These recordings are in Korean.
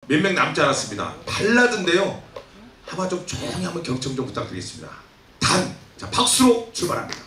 몇 명 남지 않았습니다. 발라드인데요. 한번 좀 조용히 한번 경청 좀 부탁드리겠습니다. 단! 자, 박수로 출발합니다.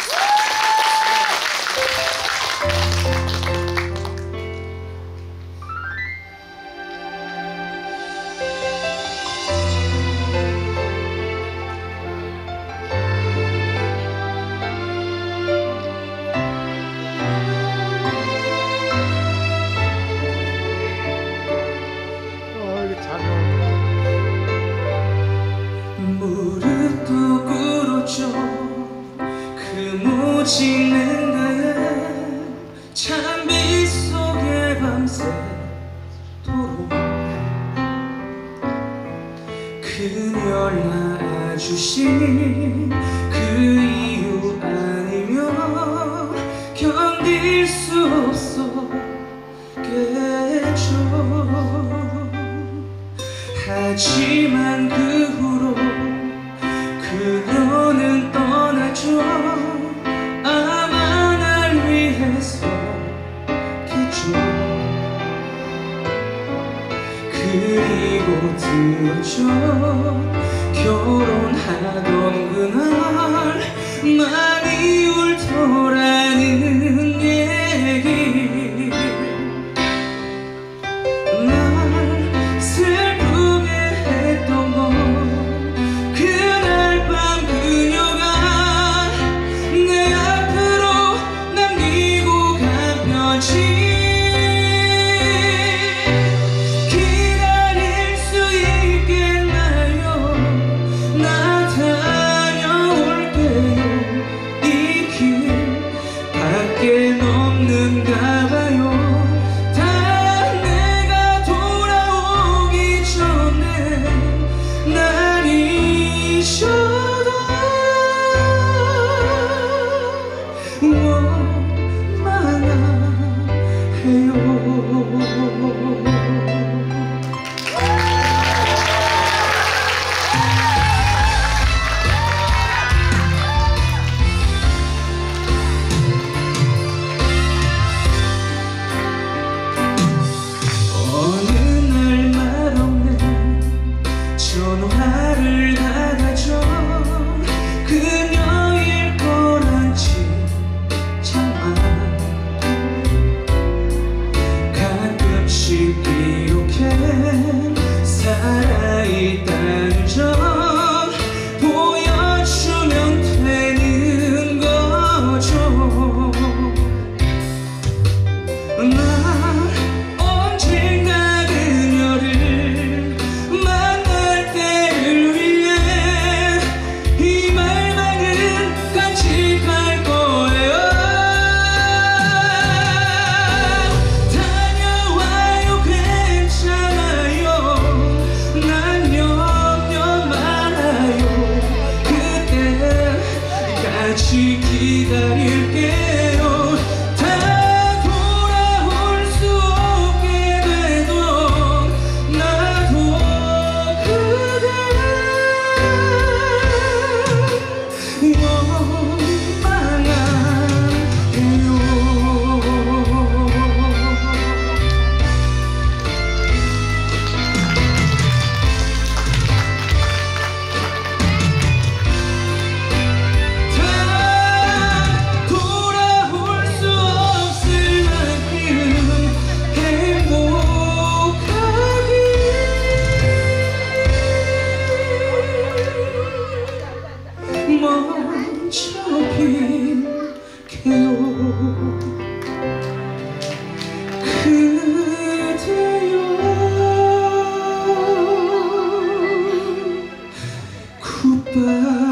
무릎도 꿇었죠. 그 무지는 가에 찬빛 속에 밤새도록 그녀를 낳아주신 그 이유 아니면 견딜 수 없었겠죠. 하지만 그 후로 그녀는 떠났죠. 아마 날 위해서겠죠. 그리고 들었죠. 결혼하던 그날 많이 울더라는 얘기. 날 슬프게 했던 건 그날 밤 그녀가 내 앞으로 남기고 간 편지. 기다릴 수 있겠나요? 나 다녀올게요. 이 길 밖에 없는가 봐요. 전화를 받았죠. 그녀일 거란 진짜만 가끔씩 이렇게 살아있다는 점 보여주면 되는 거죠. 난 언젠가 그녀를 만날 때를 위해 이 말만은 간직할 거예요. 다녀와요. 괜찮아요. 난 염려 말아요. 그때까지 기다릴게요. 그대여 굿바이.